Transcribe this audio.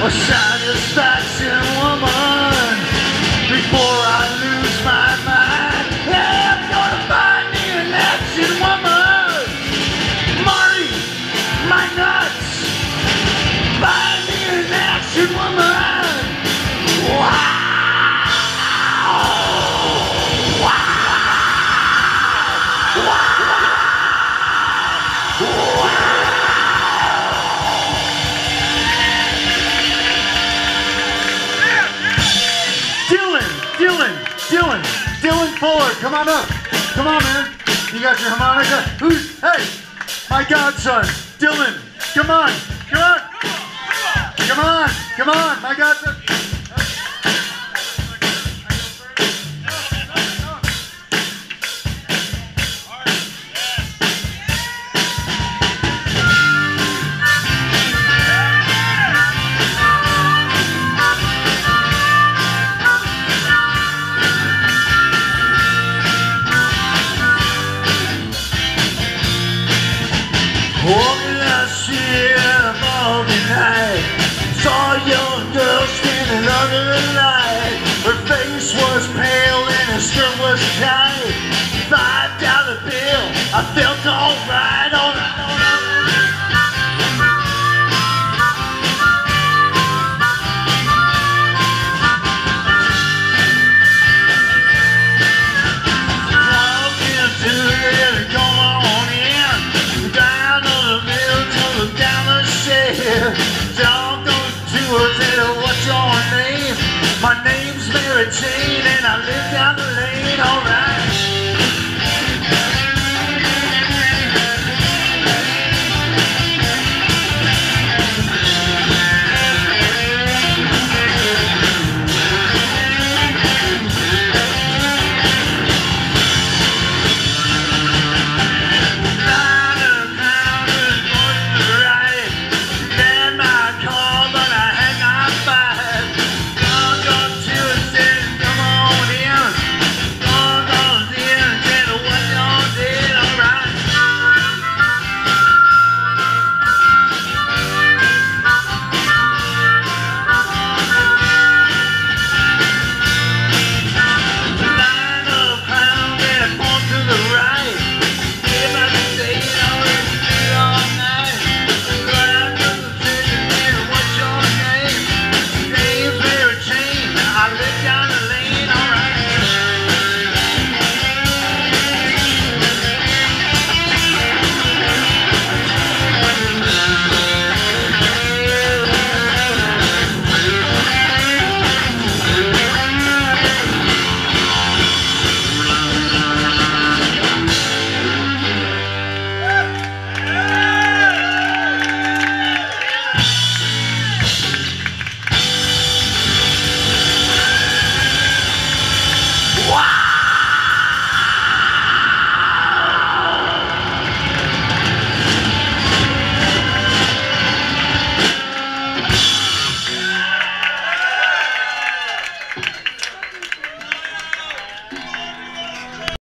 a satisfaction woman before I lose my mind. Yeah, I'm gonna find me an action woman. Marty, my nuts, find me an action woman. Wow. Dylan Foeller, come on up. Come on, man. You got your harmonica? Hey, my godson, Dylan. Come on, come on. Come on, my godson. Walking that shit all the night. Saw a young girl standing under the light. Her face was pale and her skirt was tight. $5 bill, I felt alright, alright.